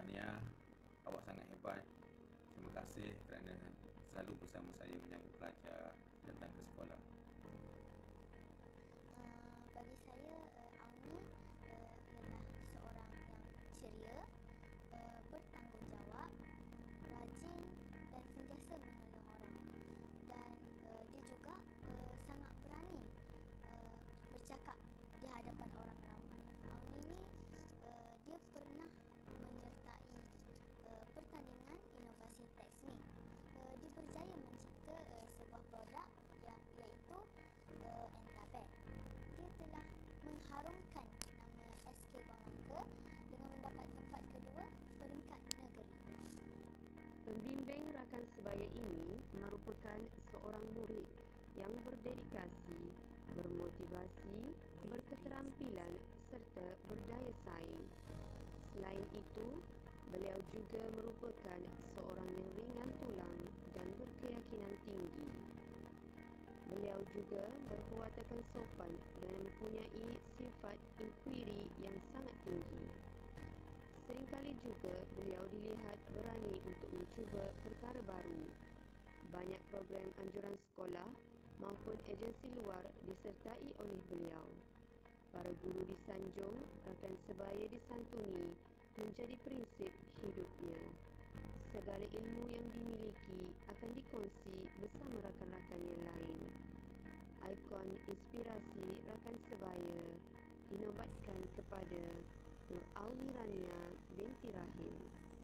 Rania, awak sangat hebat. Terima kasih kerana selalu bersama saya menyambut pelajar datang ke sekolah. Bagi saya, Auni ialah seorang yang ceria, bertanggungjawab, rajin dan sentiasa menolong orang. Dan dia juga sangat berani bercakap di hadapan orang ramai. Auni ni dia pernah menyertai pertandingan inovasi teknik. Dia berjaya mencipta sebuah produk iaitu Entabek. Dia telah mengharumkan nama SK Kuala Melaka dengan mendapat tempat kedua peringkat negeri. Pembimbing rakan sebaya ini merupakan seorang murid yang berdedikasi, bermotivasi, berketerampilan serta berdaya saing. Selain itu, beliau juga merupakan seorang yang ringan tulang dan berkeyakinan tinggi. Beliau juga berwawasan sopan dan mempunyai sifat inkuiri yang sangat tinggi. Seringkali juga beliau dilihat berani untuk mencuba perkara baru. Banyak program anjuran sekolah maupun agensi luar disertai oleh beliau. Para guru disanjung, rakan sebaya disantuni menjadi prinsip hidupnya. Segala ilmu yang dimiliki akan dikongsi bersama rakan-rakan yang lain. Ikon inspirasi rakan sebaya dinobatkan kepada Nur Auni Rania binti Rahim.